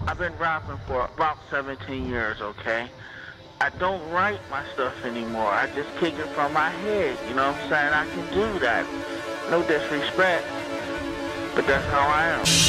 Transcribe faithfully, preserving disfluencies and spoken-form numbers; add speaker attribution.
Speaker 1: I've been rapping for about seventeen years, okay? I don't write my stuff anymore. I just kick it from my head, you know what I'm saying? I can do that. No disrespect, but that's how I am.